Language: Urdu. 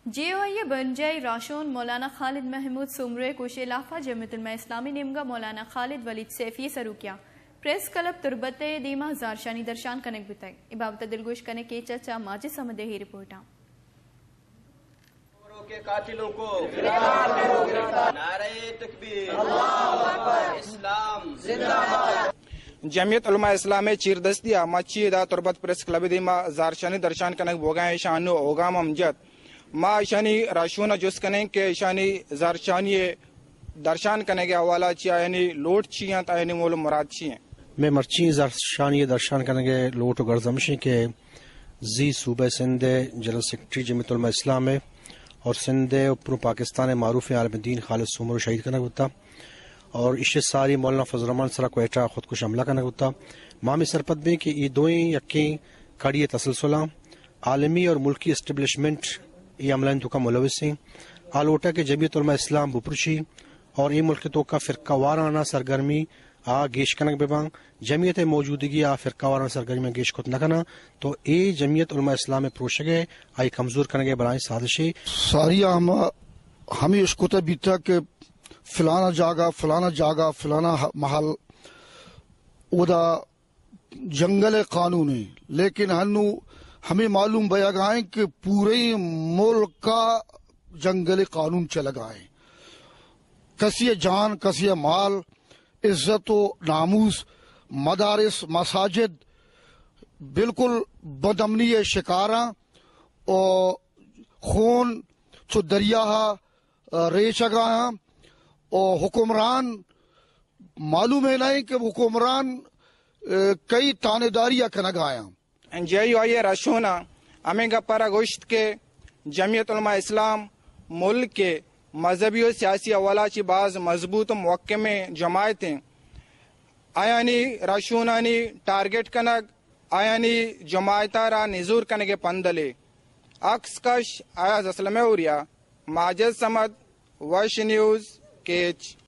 جے بنجائی راشون مولانا خالد محمود سمرے کوشے لافہ جمعیت علماء اسلامی نیمگا مولانا خالد ولید سیفی سروکیا پریس کلب تربت دیما زارشانی درشان کنک بتائی ابابت دلگوش کنے کے چچا ماجد سمدے ہی رپورٹاں کے قاتلوں کو نعرہ تکبیر اللہ اکبر اسلام زندہ باد جمعیت علماء اسلام چیر دستیا مچی دا تربت پریس کلب دیما زارشانی درشان کنک بوگائیں شانو اوگام امجد ما شانی راشونا جس کنیں کہ شانی زارشانی درشان کنے کے حوالہ چیا یعنی لوٹ چیاں تا یعنی مول مراد چیاں میں مرچی زارشانی درشان کنے کے لوٹ و گرزمشی کے زی صوبہ سندھ جنرل سیکرٹری جمعیت علماء اسلام ہے اور سندھ پرو پاکستان معروف عالم دین خالد سمر شہید کنک ہوتا اور اس ساری مولانا فضل الرحمان سرا کوئٹہ خودکش حملہ کنک ہوتا مامی سرپت میں کہ یہ دوئیں یقین کڑی تسلسلہ عالمی اور ملکی اسٹیبلشمنٹ یہ عملہ تو کا ملوث ہیں آلوٹا کے جمعیت علماء اسلام بپرشی اور یہ ملک تو کا فرقہ وارانہ سرگرمی گیش کنک ببانگ جمعیت موجودگی فرقہ وارانہ سرگرمی میں گیش کت نہ کنا تو اے جمعیت علماء اسلام میں پروشگے آئی کمزور کنگے برائیں سازشی ساری ہمیں اس کو بیتا کہ فلانا جاگا فلانا محل ادا جنگل قانون ہے لیکن ہمیں معلوم بیا گائیں کہ پورے ملک کا جنگل قانون چل گائیں کسی جان کسی مال عزت و ناموس مدارس مساجد بالکل بدامنی شکاراں اور خون چو دریا ریچ گایا اور حکمران معلوم ہے نہیں کہ حکمران کئی تانے داریاں کنگ آیا انجیو آئیے راشونا ہمیں گا پارا گوشت کے جمعیت علماء اسلام ملک کے مذہبی و سیاسی حوالہ چی بعض مضبوط موقع میں جماعتیں آیانی راشونانی ٹارگٹ کنگ آیانی جماعتہ را نزور کنگے پندلے اکس کش آیاز اسلام اوریا ماجد سمد وش نیوز کیچ